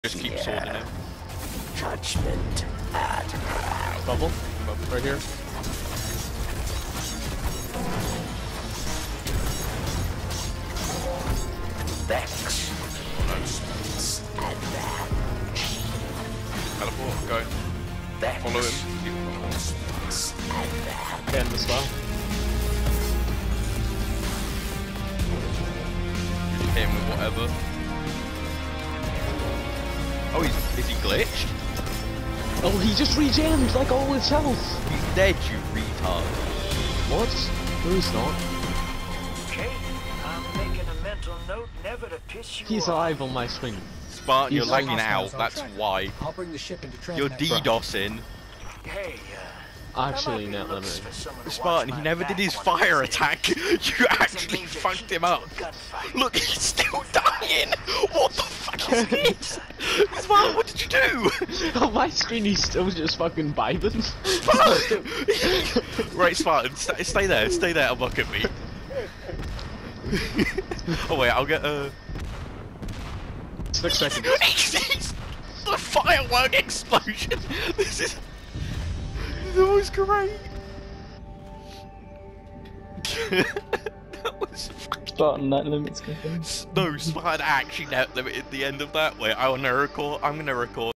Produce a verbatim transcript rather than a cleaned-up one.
Just keep swording him. Judgment at hand. Bubble. Bubble right here. Vex. Advantage. Teleport, go. Vex. Follow him. Advantage. Again as well. Just hit him with whatever. Oh, he's, is he glitched? Oh, he just regened like all his health. He's dead, you retard. What? No, he's not. Okay, I'm making a mental note never to piss you He's off. alive on my screen. Spartan, you're He's- lagging out, that's why. I'll bring the ship into You're transnet. DDoSing. Hey, uh, Actually, there no, might no, be looks no. for someone to watch Spartan, he my never back did his one of these fire days. attack. You actually fucked him up. Look, he's still dying. What the fuck is this? Spartan, what did you do? On my screen, he's still just fucking vibing. Spartan! Right, Spartan, stay, stay there, stay there and look at me. Oh wait, I'll get a... Six seconds. The firework explosion! This is... That was great! That was fucking... Spartan net limits, I think. No, Spartan actually net limited the end of that. Wait, I wanna record, I'm gonna record